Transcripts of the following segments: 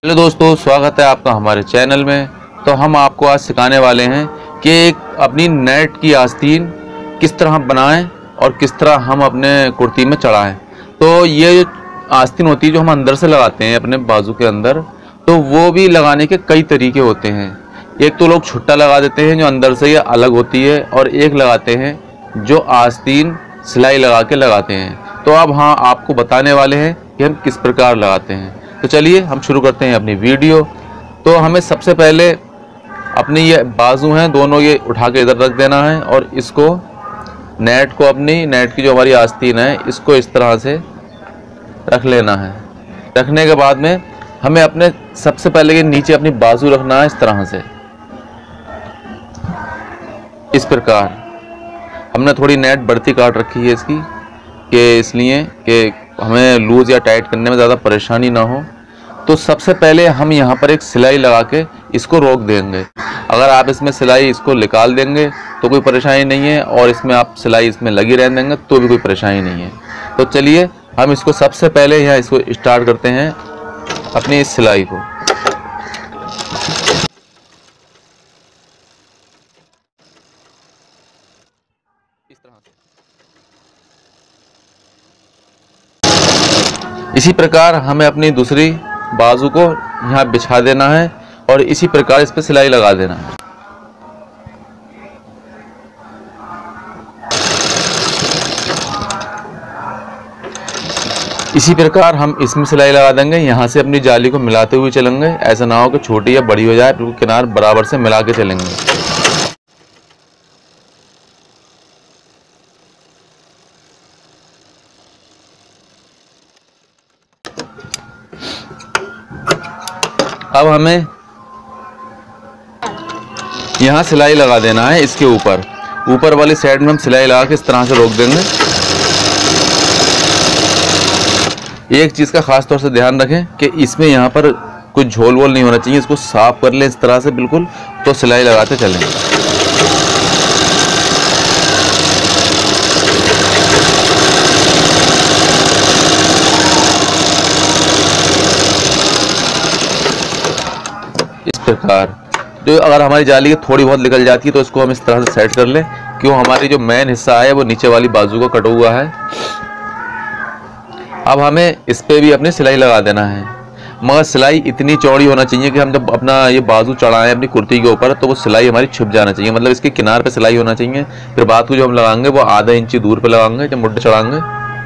Hello दोस्तों, स्वागत है आपका हमारे चैनल में। तो हम आपको आज सिखाने वाले हैं कि एक अपनी नेट की आस्तीन किस तरह बनाएं और किस तरह हम अपने कुर्ती में चढ़ाएं। तो ये जो आस्तीन होती है जो हम अंदर से लगाते हैं अपने बाजू के अंदर, तो वो भी लगाने के कई तरीके होते हैं। एक तो लोग छुट्टा लगा देते हैं जो अंदर से ये अलग होती है, और एक लगाते हैं जो आस्तीन सिलाई लगा के लगाते हैं। तो अब हाँ आपको बताने वाले हैं कि हम किस प्रकार लगाते हैं। तो चलिए हम शुरू करते हैं अपनी वीडियो। तो हमें सबसे पहले अपनी ये बाजू हैं दोनों ये उठा के इधर रख देना है, और इसको नेट को अपनी नेट की जो हमारी आस्तीन है इसको इस तरह से रख लेना है। रखने के बाद में हमें अपने सबसे पहले के नीचे अपनी बाजू रखना है इस तरह से। इस प्रकार हमने थोड़ी नेट बढ़ती काट रखी है इसकी कि इसलिए कि हमें लूज़ या टाइट करने में ज़्यादा परेशानी ना हो। तो सबसे पहले हम यहाँ पर एक सिलाई लगा के इसको रोक देंगे। अगर आप इसमें सिलाई इसको निकाल देंगे तो कोई परेशानी नहीं है, और इसमें आप सिलाई इसमें लगी रहने देंगे तो भी कोई परेशानी नहीं है। तो चलिए हम इसको सबसे पहले यहाँ इसको स्टार्ट करते हैं अपनी इस सिलाई को। इस तरह से इसी प्रकार हमें अपनी दूसरी बाजू को यहाँ बिछा देना है, और इसी प्रकार इस पर सिलाई लगा देना है। इसी प्रकार हम इसमें सिलाई लगा देंगे। यहाँ से अपनी जाली को मिलाते हुए चलेंगे, ऐसा ना हो कि छोटी या बड़ी हो जाए, बिल्कुल किनार बराबर से मिला के चलेंगे। अब हमें यहाँ सिलाई लगा देना है इसके ऊपर वाली साइड में हम सिलाई लगा के इस तरह से रोक देंगे। एक चीज़ का खास तौर से ध्यान रखें कि इसमें यहाँ पर कुछ झोल वोल नहीं होना चाहिए। इसको साफ कर लें इस तरह से बिल्कुल, तो सिलाई लगाते चलें। इस प्रकार तो अगर हमारी जाली थोड़ी बहुत निकल जाती है तो इसको हम इस तरह से सेट कर लें, क्यों हमारी जो मेन हिस्सा है वो नीचे वाली बाजू को कटा हुआ है। अब हमें इस पे भी अपनी सिलाई लगा देना है, मगर सिलाई इतनी चौड़ी होना चाहिए कि हम जब अपना ये बाजू चढ़ाएं अपनी कुर्ती के ऊपर तो वो सिलाई हमारी छुप जाना चाहिए। मतलब इसके किनार पे सिलाई होना चाहिए। फिर बात को जो हम लगाएंगे वो आधा इंची दूर पे लगाएंगे जब मुड्ढे चढ़ाएंगे।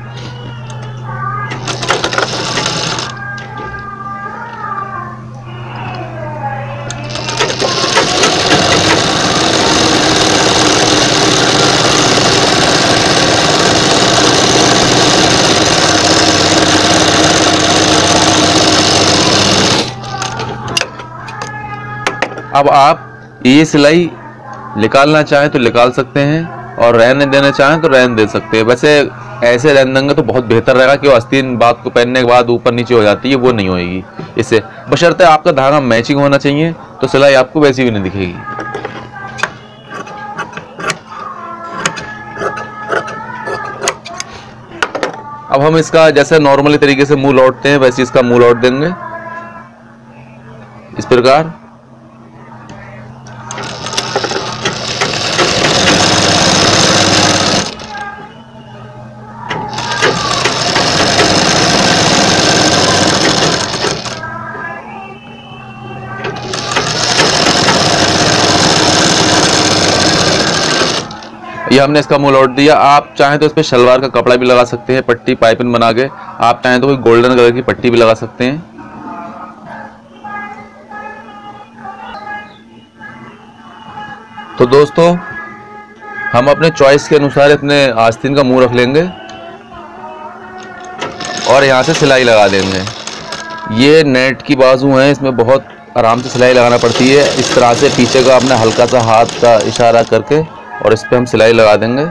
अब आप ये सिलाई निकालना चाहें तो निकाल सकते हैं, और रहने देना चाहें तो रहने दे सकते हैं। वैसे ऐसे रहने देंगे तो बहुत बेहतर रहेगा कि आस्तीन बात को पहनने के बाद ऊपर नीचे हो जाती है, वो नहीं होएगी इससे। बशर्ते आपका धागा मैचिंग होना चाहिए, तो सिलाई आपको वैसी भी नहीं दिखेगी। अब हम इसका जैसे नॉर्मली तरीके से मुंह लौटते हैं वैसे इसका मुंह लौट देंगे इस प्रकार। ये हमने इसका मुंह लौट दिया। आप चाहें तो इस पर शलवार का कपड़ा भी लगा सकते हैं, पट्टी पाइपिंग बना के। आप चाहें तो कोई गोल्डन कलर की पट्टी भी लगा सकते हैं। तो दोस्तों हम अपने चॉइस के अनुसार अपने आस्तीन का मुंह रख लेंगे और यहाँ से सिलाई लगा देंगे। ये नेट की बाजू है, इसमें बहुत आराम से सिलाई लगाना पड़ती है। इस तरह से पीछे का अपने हल्का सा हाथ का इशारा करके और इस पे हम सिलाई लगा देंगे।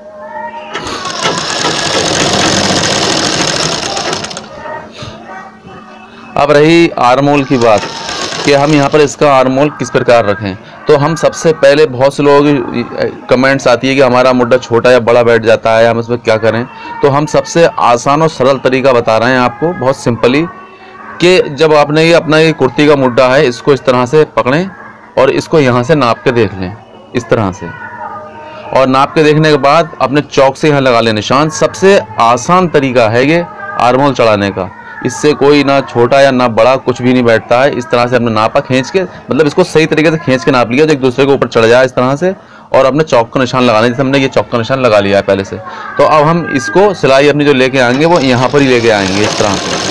अब रही आर्मोल की बात कि हम यहाँ पर इसका आर्मोल किस प्रकार रखें। तो हम सबसे पहले, बहुत से लोग कमेंट्स आती है कि हमारा मुड्ढा छोटा या बड़ा बैठ जाता है, हम इसमें क्या करें। तो हम सबसे आसान और सरल तरीका बता रहे हैं आपको, बहुत सिंपली कि जब आपने ये अपना ये कुर्ती का मुड्ढा है इसको इस तरह से पकड़ें और इसको यहाँ से नाप के देख लें इस तरह से, और नाप के देखने के बाद अपने चौक से यहाँ लगा लें निशान। सबसे आसान तरीका है ये आर्म होल चढ़ाने का, इससे कोई ना छोटा या ना बड़ा कुछ भी नहीं बैठता है। इस तरह से हमने नापा, खींच के, मतलब इसको सही तरीके से खींच के नाप लिया जो एक दूसरे के ऊपर चढ़ जाए इस तरह से, और अपने चौक का निशान लगाना, जैसे हमने ये चौक का निशान लगा लिया है पहले से। तो अब हम इसको सिलाई अपनी जो लेके आएंगे वो यहाँ पर ही लेके आएंगे इस तरह से।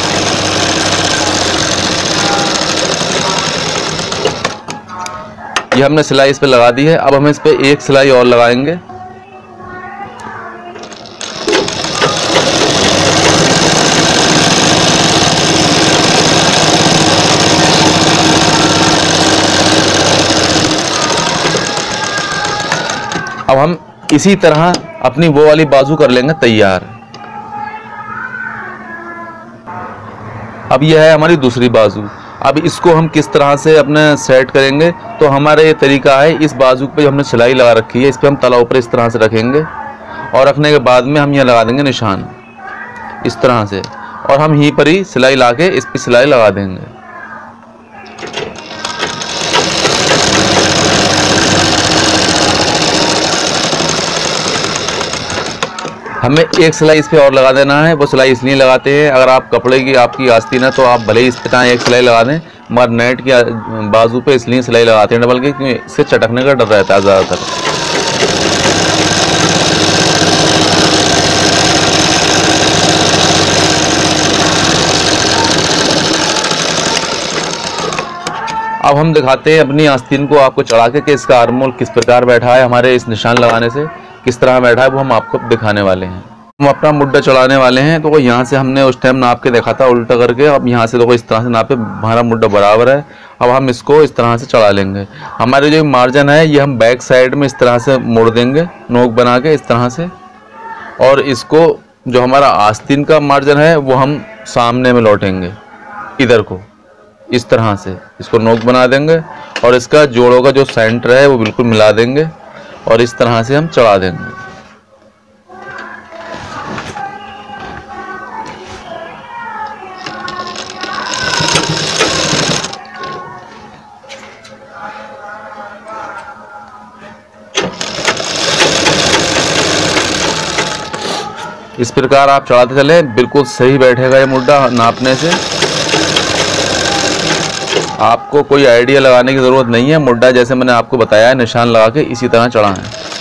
ये हमने सिलाई इस पे लगा दी है। अब हम इस पे एक सिलाई और लगाएंगे। अब हम इसी तरह अपनी वो वाली बाजू कर लेंगे तैयार। अब यह है हमारी दूसरी बाजू। अब इसको हम किस तरह से अपने सेट करेंगे, तो हमारा ये तरीका है, इस बाजू पे हमने सिलाई लगा रखी है इस पे हम तला ऊपर इस तरह से रखेंगे और रखने के बाद में हम यहाँ लगा देंगे निशान इस तरह से, और हम यहीं पर ही सिलाई ला के इस पर सिलाई लगा देंगे। हमें एक सिलाई इस पे और लगा देना है। वो सिलाई इसलिए लगाते हैं, अगर आप कपड़े की आपकी आस्तीन है तो आप भले ही इस पे एक सिलाई लगा दें, मगर नेट की बाजू पे इसलिए सिलाई लगाते हैं डबल के, क्योंकि इससे चटकने का डर रहता है ज़्यादातर। अब हम दिखाते हैं अपनी आस्तीन को आपको चढ़ा के कि इसका आर्म होल किस प्रकार बैठा है, हमारे इस निशान लगाने से किस तरह बैठा है वो हम आपको दिखाने वाले हैं। हम अपना मुड्ढा चढ़ाने वाले हैं, तो यहाँ से हमने उस टाइम नाप के देखा था उल्टा करके। अब यहाँ से देखो इस तरह से नापे, हमारा मुड्ढा बराबर है। अब हम इसको इस तरह से चढ़ा लेंगे। हमारे जो मार्जिन है ये हम बैक साइड में इस तरह से मोड़ देंगे, नोक बना के इस तरह से, और इसको जो हमारा आस्तीन का मार्जिन है वो हम सामने में लौटेंगे इधर को इस तरह से, इसको नोक बना देंगे और इसका जोड़ों का जो सेंटर है वो बिल्कुल मिला देंगे और इस तरह से हम चढ़ा देंगे। इस प्रकार आप चढ़ाते चले, बिल्कुल सही बैठेगा ये मुड्ढा नापने से। आपको कोई आइडिया लगाने की ज़रूरत नहीं है, मुड्ढा जैसे मैंने आपको बताया है निशान लगा के इसी तरह चढ़ाएं।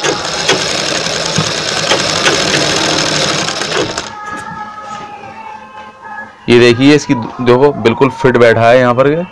ये देखिए इसकी देखो बिल्कुल फिट बैठा है यहाँ पर।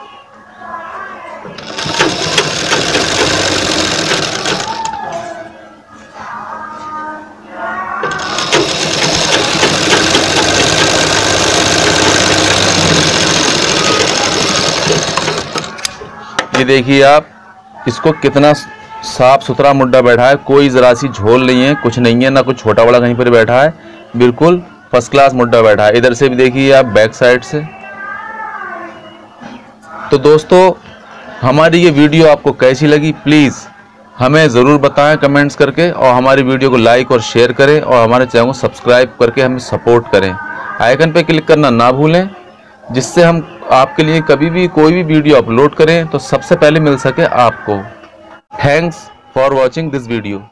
ये देखिए आप इसको कितना साफ सुथरा मुड्ढा बैठा है, कोई ज़रा सी झोल नहीं है, कुछ नहीं है, ना कुछ छोटा बड़ा कहीं पर बैठा है, बिल्कुल फर्स्ट क्लास मुड्ढा बैठा है। इधर से भी देखिए आप बैक साइड से। तो दोस्तों हमारी ये वीडियो आपको कैसी लगी प्लीज़ हमें ज़रूर बताएं कमेंट्स करके, और हमारी वीडियो को लाइक और शेयर करें और हमारे चैनल को सब्सक्राइब करके हमें सपोर्ट करें। आइकन पे क्लिक करना ना भूलें, जिससे हम आपके लिए कभी भी कोई भी वीडियो अपलोड करें तो सबसे पहले मिल सके आपको। Thanks for watching this video.